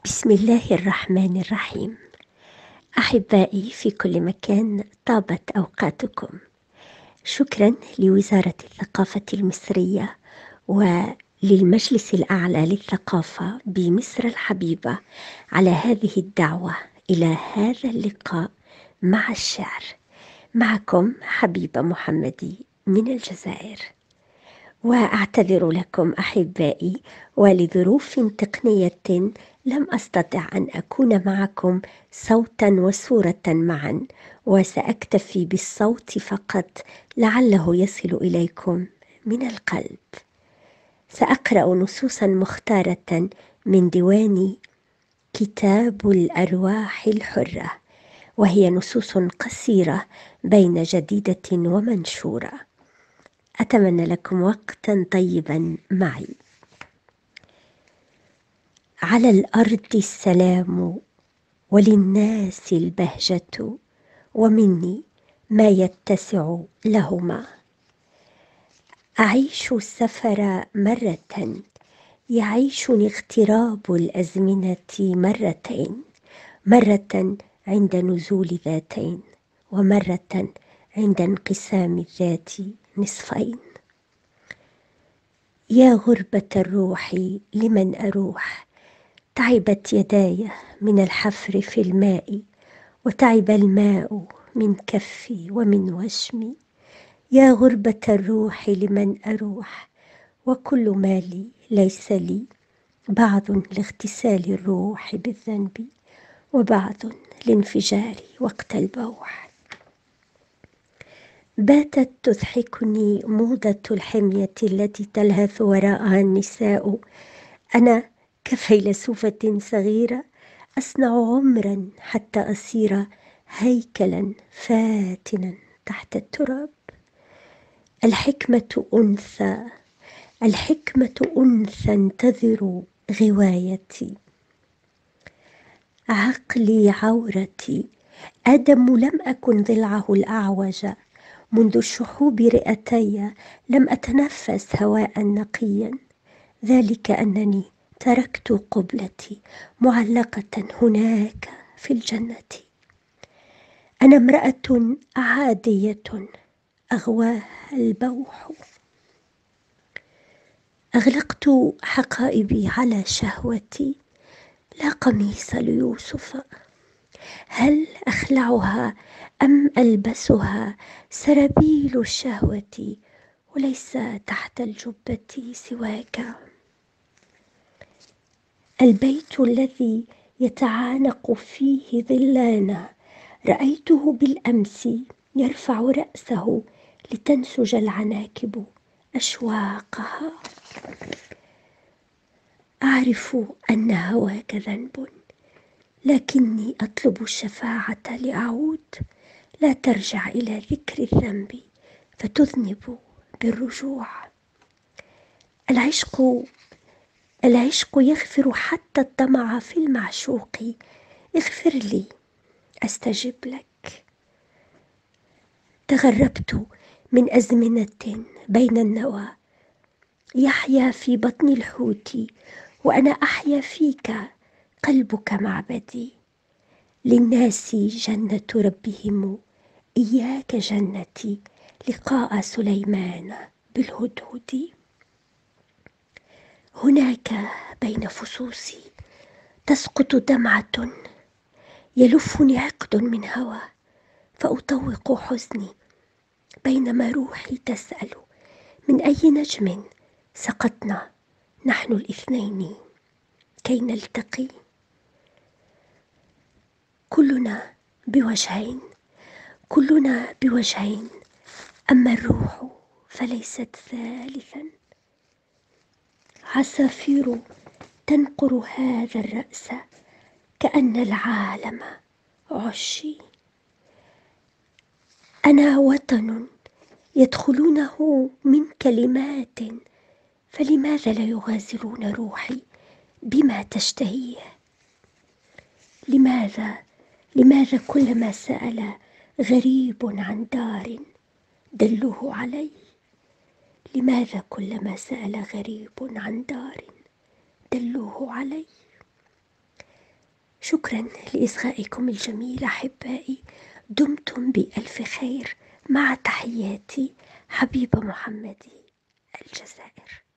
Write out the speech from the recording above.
بسم الله الرحمن الرحيم. أحبائي في كل مكان، طابت أوقاتكم. شكرا لوزارة الثقافة المصرية وللمجلس الأعلى للثقافة بمصر الحبيبة على هذه الدعوة إلى هذا اللقاء مع الشعر. معكم حبيبة محمدي من الجزائر، وأعتذر لكم أحبائي ولظروف تقنية لم أستطع أن أكون معكم صوتا وصورة معا، وسأكتفي بالصوت فقط لعله يصل إليكم من القلب. سأقرأ نصوصا مختارة من ديوان كتاب الأرواح الحرة، وهي نصوص قصيرة بين جديدة ومنشورة. أتمنى لكم وقتا طيبا معي. على الأرض السلام وللناس البهجة، ومني ما يتسع لهما. أعيش السفر مرة، يعيشني اغتراب الأزمنة مرتين، مرة عند نزول ذاتين، ومرة عند انقسام الذات نصفين. يا غربة الروح لمن أروح، تعبت يداي من الحفر في الماء، وتعب الماء من كفي ومن وشمي. يا غربة الروح لمن أروح، وكل مالي ليس لي، بعض لاغتسال الروح بالذنب، وبعض لانفجار وقت البوح. باتت تضحكني موضة الحمية التي تلهث وراءها النساء. أنا كفيلسوفة صغيرة أصنع عمرا حتى أصير هيكلا فاتنا تحت التراب. الحكمة أنثى، الحكمة أنثى انتظر غوايتي. عقلي عورتي، آدم لم أكن ضلعه الأعوج. منذ الشحوب رئتي لم أتنفس هواء نقيا، ذلك أنني تركت قبلتي معلقة هناك في الجنة. أنا امرأة عادية أغواها البوح. أغلقت حقائبي على شهوتي، لا قميص ليوسف. هل أخلعها أم ألبسها؟ سرابيل الشهوة، وليس تحت الجبة سواك. البيت الذي يتعانق فيه ظلانا، رأيته بالأمس يرفع رأسه لتنسج العناكب أشواقها. أعرف أن هواك ذنب، لكني أطلب الشفاعة لأعود. لا ترجع إلى ذكر الذنب فتذنب بالرجوع. العشق يغفر حتى الطمع في المعشوق. اغفر لي أستجب لك. تغربت من أزمنة بين النوى، يحيا في بطن الحوت وأنا أحيا فيك، قلبك معبدي. للناس جنة ربهم، إياك جنتي، لقاء سليمان بالهدهد. هناك بين فصوصي تسقط دمعة، يلفني عقد من هوى، فأطوق حزني بينما روحي تسأل من أي نجم سقطنا نحن الاثنين كي نلتقي. كلنا بوجهين، كلنا بوجهين، أما الروح فليست ثالثا. عصافير تنقر هذا الرأس كأن العالم عشي. أنا وطن يدخلونه من كلمات، فلماذا لا يغازلون روحي بما تشتهيه؟ لماذا كلما سأل غريب عن دار دلوه علي؟ لماذا كلما سأل غريب عن دار دلوه علي؟ شكرا لإصغائكم الجميل أحبائي، دمتم بألف خير، مع تحياتي حبيبة محمدي، الجزائر.